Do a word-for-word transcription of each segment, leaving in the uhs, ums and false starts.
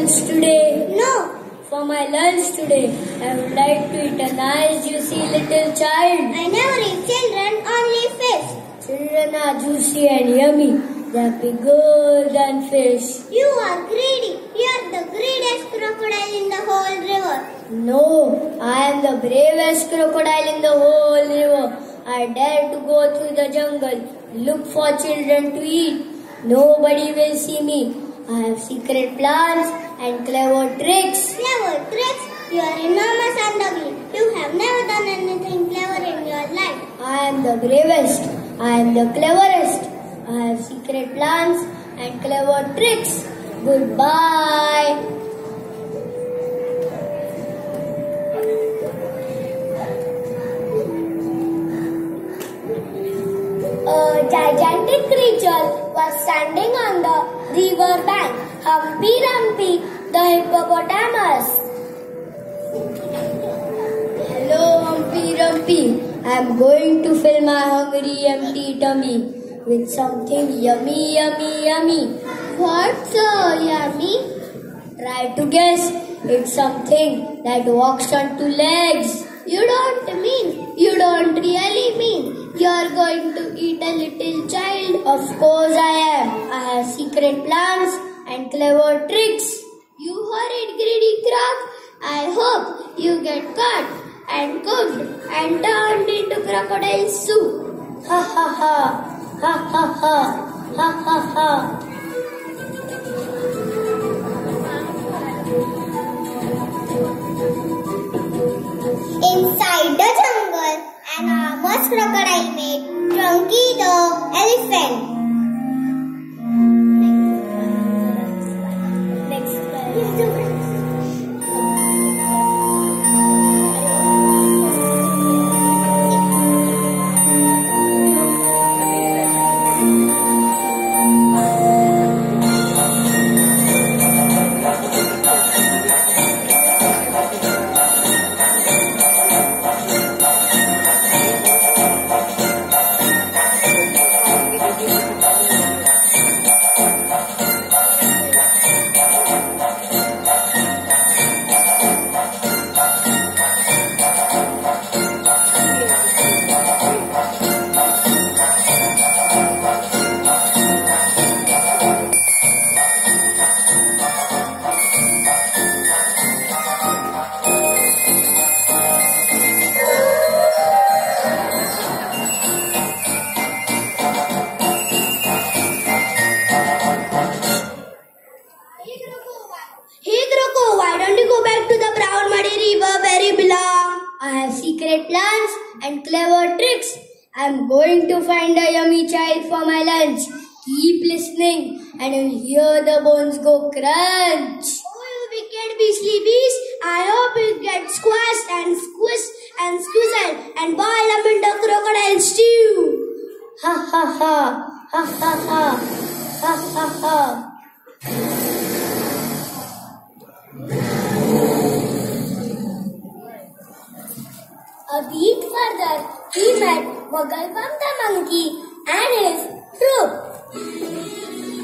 lunch today? No. For my lunch today, I would like to eat a nice juicy little child. I never eat children, only fish. Children are juicy and yummy. They are bigger than fish. You are greedy. You are the greediest crocodile in the whole river. No, I am the bravest crocodile in the whole river. I dare to go through the jungle, look for children to eat. Nobody will see me. I have secret plans and clever tricks. Clever tricks? You are enormous and ugly. You have never done anything clever in your life. I am the bravest. I am the cleverest. I have secret plans and clever tricks. Goodbye. A gigantic creature was standing on the river bank. Humpy Dumpy, the hippopotamus. Hello, Humpy Dumpy. I am going to fill my hungry, empty tummy with something yummy, yummy, yummy. What's so yummy? Try to guess. It's something that walks on two legs. You don't mean, you don't really mean you're going to eat a little child? Of course I am. I have secret plans and clever tricks. You horrid greedy croc. I hope you get caught and cooked and turned into crocodile soup. Ha ha ha. Ha ha ha. Ha ha ha. Inside the jungle, an enormous crocodile met Chunky the elephant. Secret plans and clever tricks. I'm going to find a yummy child for my lunch. Keep listening and you'll hear the bones go crunch. Oh, you wicked beastly beast. I hope you get squashed and squished and squizzled and boiled up into crocodile stew. Ha ha ha. Ha ha ha. Ha ha ha. A week further, he met Wagglebum the monkey and his troop.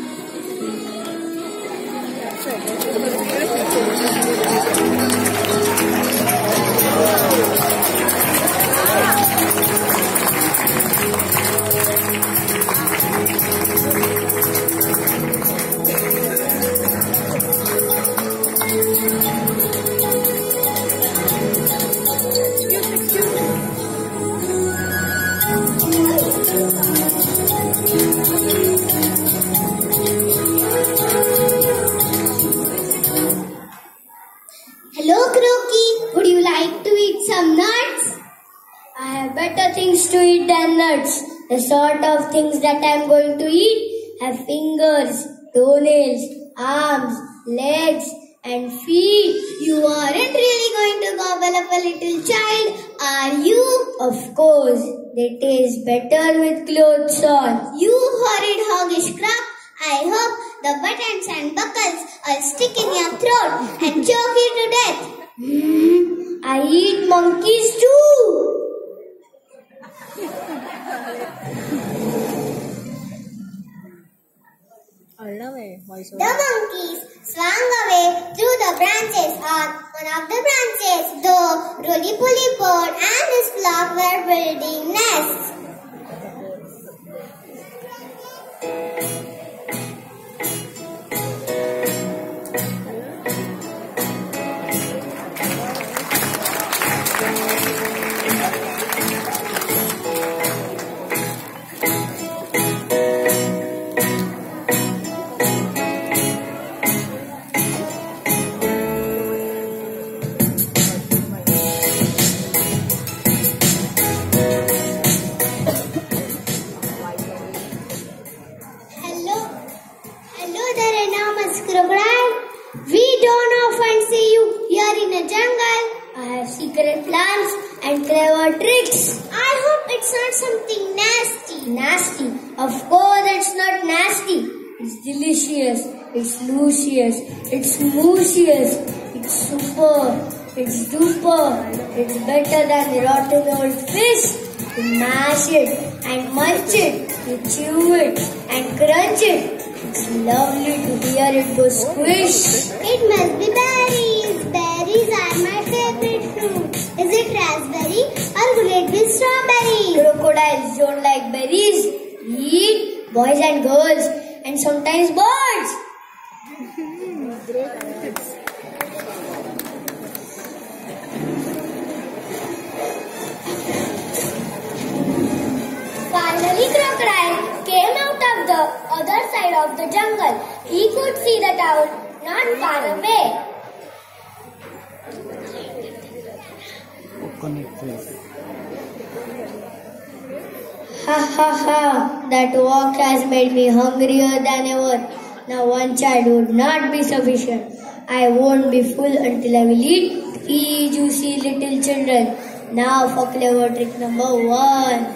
Hello, Croaky. Would you like to eat some nuts? I have better things to eat than nuts. The sort of things that I am going to eat have fingers, toenails, arms, legs, and feet. You aren't really going to gobble up a little child, are you? Of course, they taste better with clothes on. You horrid hoggish croc. I hope the buttons and buckles will stick in your throat and choke you to death. Mm, I eat monkeys too. I love it. The monkeys swung away through the branches. On one of the branches, the roly-poly bird and his flock were building nests. Crocodile, we don't often see you here in the jungle. I have secret plans and clever tricks. I hope it's not something nasty. Nasty? Of course it's not nasty. It's delicious. It's luscious. It's moosious. It's super. It's duper. It's better than rotten old fish. You mash it and munch it. You chew it and crunch it. It's lovely to hear it go squish. It must be berries. Berries are my favorite fruit. Is it raspberry or will it be strawberry? Crocodiles don't like berries. Eat boys and girls and sometimes birds. Finally, Crocodile came out of the other side of the jungle. He could see the town not far away. Ha ha ha, that walk has made me hungrier than ever. Now one child would not be sufficient. I won't be full until I will eat three juicy little children. Now for clever trick number one.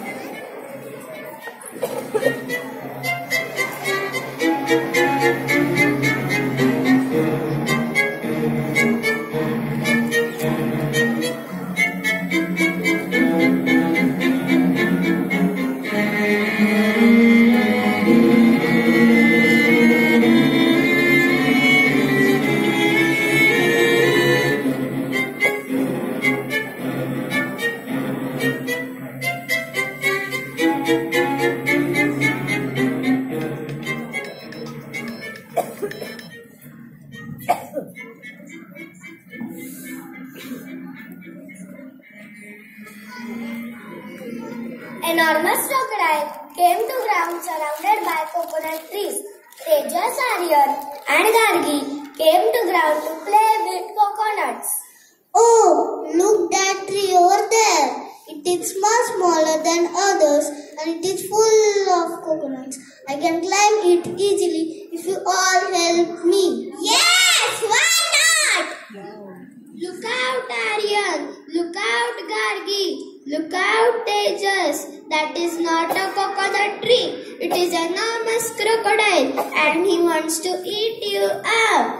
Enormous crocodile came to ground surrounded by coconut trees. Tejas, Aryan and Gargi came to ground to play with coconuts. Oh, look that tree over there. It is much smaller than others and it is full of coconuts. I can climb it easily if you all help me. Yes, why not? Look out, Aryan. Look out, Gargi. Look out, Tejas. That is not a coconut tree. It is an enormous crocodile and he wants to eat you up.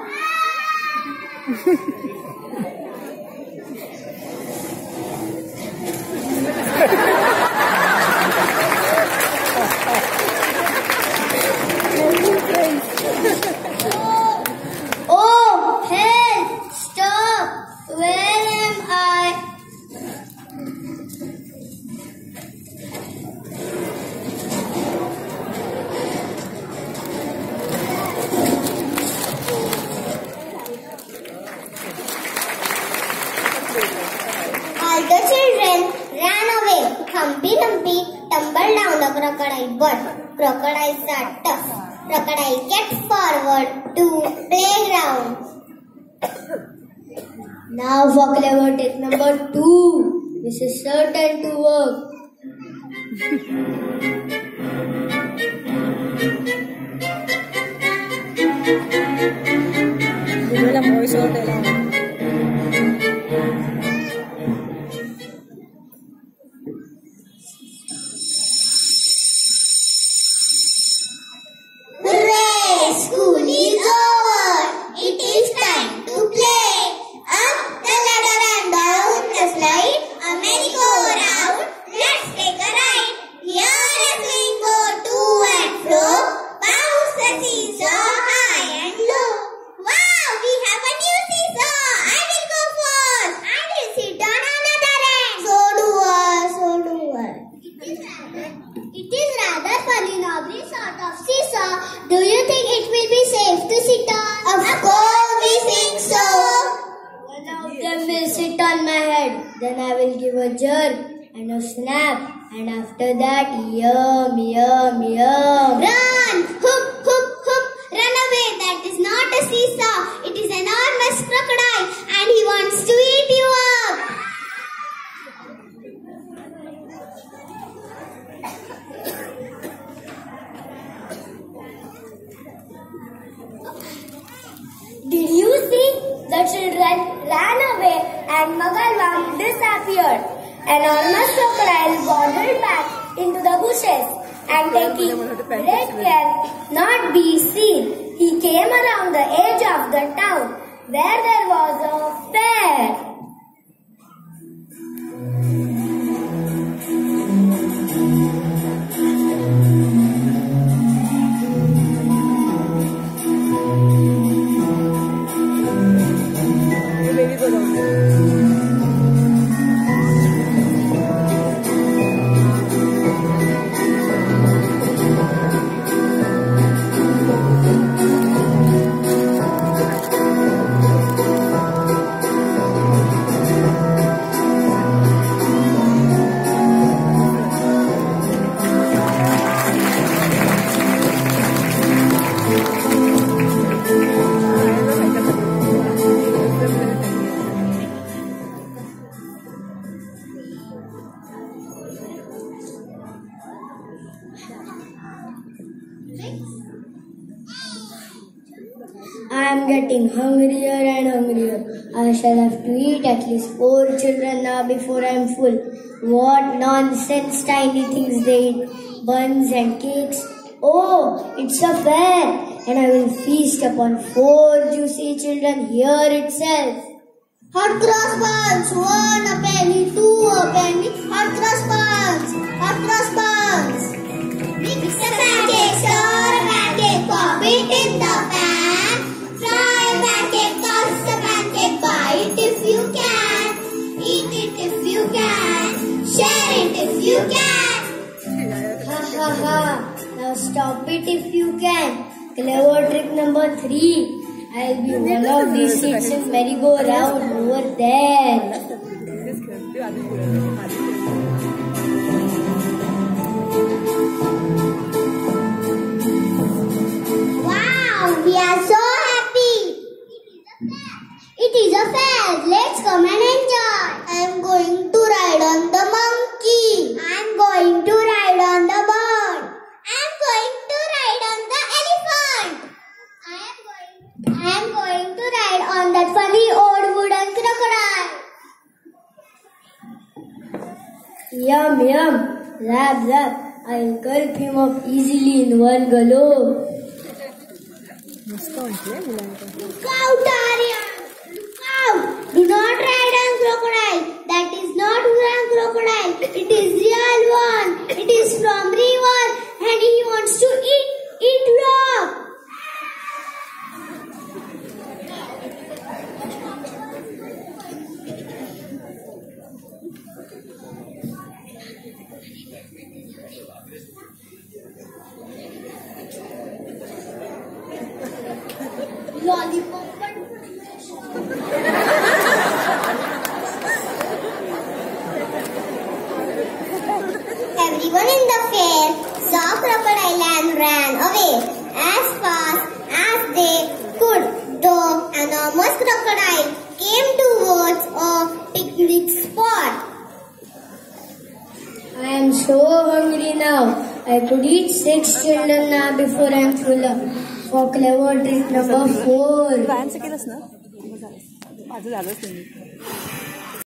Oh, help! Stop! Where am I? All the children ran away. Humpy Dumpy tumbled down the crocodile butt. Crocodiles are tough. Crocodile kept forward to playground. Now for clever trick number two. This is certain to work. Hooray! School is over. It is time to play. Up the ladder and down the slide. A merry-go-round. Let's take a ride. Here as we go to and fro. Bounce the seesaw high It is rather funny, lovely sort of seesaw. Do you think it will be safe to sit on? Of course we think so. One of them will sit on my head. Then I will give a jerk and a snap. And after that, yum, yum, yum. Run! Hoop, hoop, hoop. Run away. That is not a seesaw. It is an enormous crocodile and he wants to eat you up. Did you see? The children ran away and Magalwam disappeared. An enormous crocodile waddled back into the bushes and taking great care not be seen, he came around the edge of the town where there was a fair. I am getting hungrier and hungrier. I shall have to eat at least four children now before I am full. What nonsense tiny things they eat. Buns and cakes. Oh, it's a fair. And I will feast upon four juicy children here itself. Hot cross buns. One a penny, two a penny. Hot cross buns. Hot cross buns. Mix the pancakes, stir a pancake, pop it in the pan. Fry a pancake, toss the pancake, bite if you can. Eat it if you can. Share it if you can. Ha ha ha. Now stop it if you can. Clever trick number three. I'll be one of these seats in merry-go-round over there. Wow, we are so happy. It is a fair. Let's come and enjoy. I'm going to ride on the monkey. I'm going to ride on the bird. I'm going to ride on the elephant. I am going. I am going to ride on that funny old wooden crocodile. Yum yum. Lab lab. I'll gulp him up easily in one gulp. Look out, Aryan! Look out! Do not ride on crocodile. That is not wooden crocodile. It is real one. It is from river and he wants to eat eat rock. Lollipop. Everyone in the fair saw crocodile and ran away as fast as they could. The enormous crocodile came towards a picnic spot. I am so hungry now. I could eat six children now before I am full up. For clever trick number four. Fan केलंस ना माझं झालंच नाही